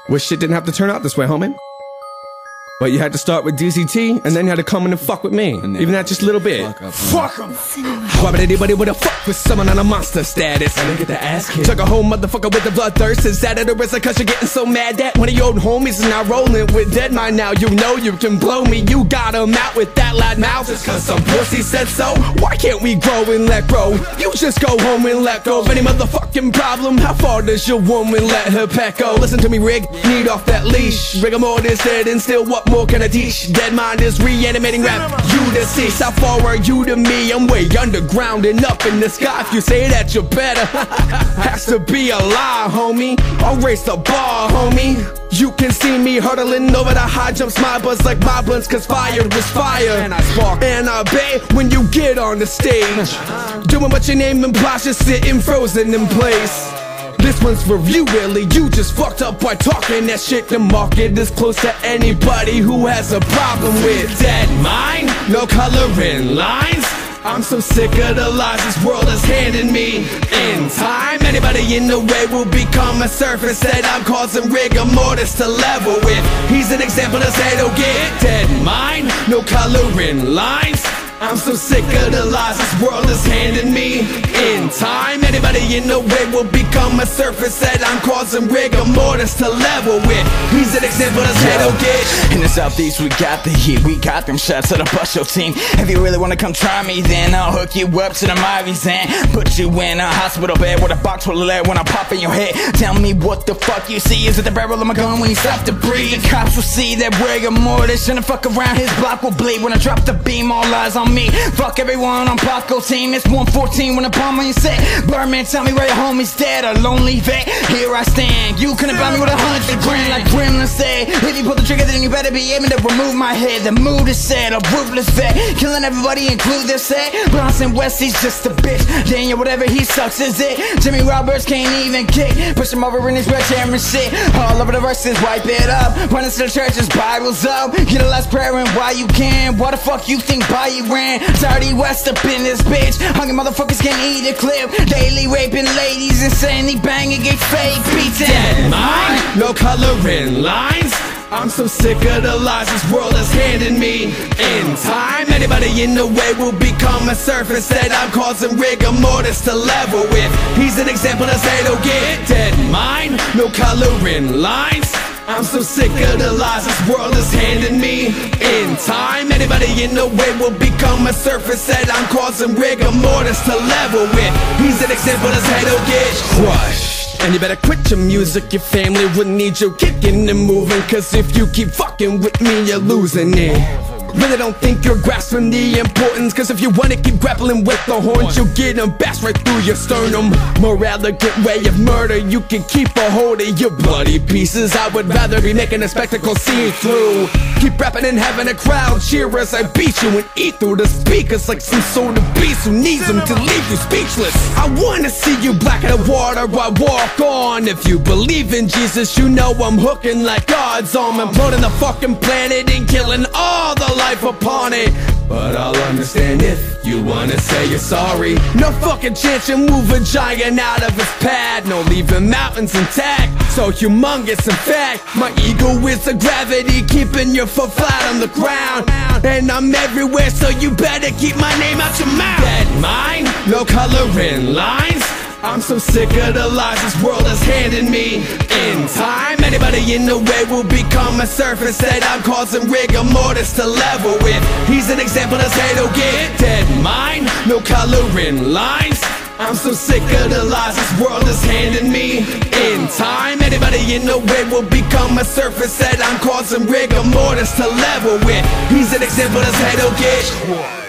Wish shit didn't have to turn out this way, homie. But you had to start with DZT, and then you had to come in and fuck with me. Even that just a little bit. Fuck em! Why would anybody wanna fuck with someone on a monster status? I didn't get the ass kicked. Took a whole motherfucker with the bloodthirst. Is that it, or is it cause you're getting so mad that one of your old homies is now rolling with Deadmine now? You know you can blow me, you got him out with that loud mouth. Just cause some pussy said so. Why can't we grow and let grow? You just go home and let go of any motherfucking problem. How far does your woman let her peck go? Listen to me, Rig, need off that leash. Rigor mortis dead and still what more can I teach? Deadmine is reanimating rap. You deceased, how far are you to me? I'm way underground and up in the sky. If you say that you're better, has to be a lie, homie. I'll raise the bar, homie. You can see me hurdling over the high jumps, my buzz like my blunts, cause fire was fire. And I spark and I obey when you get on the stage. Doing what your name implies, just sitting frozen in place. This one's for you, really. You just fucked up by talking that shit. The market is close to anybody who has a problem with Deadmine. No coloring lines. I'm so sick of the lies this world is handing me. In time, anybody in the way will become a surface that I'm causing rigor mortis to level with. He's an example to say don't get Deadmine. No coloring lines. I'm so sick of the lies this world is handing me. In time, anybody in the way will become a surface that I'm causing rigor mortis to level with. He's an example that's head get. In the southeast we got the heat, we got them shots to the bust your team. If you really wanna come try me, then I'll hook you up to the Ivies and put you in a hospital bed with a box full of lead when I pop in your head. Tell me what the fuck you see, is it the barrel of my gun when you stop to breathe? The cops will see that rigor mortis shouldn't fuck around, his block will bleed when I drop the beam, all eyes on me. Fuck everyone on Paco team, it's 114 when I palm on your set. Birdman, tell me where your homie's dead, a lonely vet. Here I stand, you couldn't buy me with 100 grand like Gremlin said. If you pull the trigger then you better be able to remove my head. The mood is set, a ruthless vet, killing everybody include their set. Bronson West, he's just a bitch. Daniel, whatever he sucks is it. Jimmy Roberts can't even kick, push him over in his red chair and shit. All over the verses, wipe it up. Running to the churches, Bibles up. Get a last prayer and why you can. Why the fuck you think Bayou ran? Dirty West up in this bitch. Hungry motherfuckers can eat a clip. Daily raping ladies, insanely banging, get fake beats. Deadmine, no coloring lines. I'm so sick of the lies this world is handing me. In time, anybody in the way will become a surface that I'm causing rigor mortis to level with. He's an example to say don't get Deadmine, no coloring lines. I'm so sick of the lies this world is handing me. In time, anybody in the way will become a surface that I'm causing rigor mortis to level with. He's an example to say don't get crushed. And you better quit your music, your family would need you kicking and moving. Cause if you keep fucking with me, you're losing it. Really don't think you're grasping the importance. Cause if you wanna keep grappling with the horns, you'll get them bashed right through your sternum. More elegant way of murder, you can keep a hold of your bloody pieces. I would rather be making a spectacle see through. Keep rapping and having a crowd cheer as I beat you and eat through the speakers like some sort of beast who needs them to leave you speechless. I wanna see you black in the water, I walk on. If you believe in Jesus, you know I'm hooking like God's arm. I'm imploding the fucking planet and killing all the life upon it. But I'll understand if you wanna say you're sorry. No fucking chance you move a giant out of his pad. No leaving mountains intact, so humongous in fact. My ego is the gravity keeping your foot flat on the ground. And I'm everywhere, so you better keep my name out your mouth. Deadmine, no coloring lines. I'm so sick of the lies this world is handing me. In time, anybody in the way will become a surface that I'm causing rigor mortis to level with. He's an example to say don't get Deadmine, no coloring lines. I'm so sick of the lies this world is handing me. In time, anybody in the way will become a surface that I'm causing rigor mortis to level with. He's an example to say don't get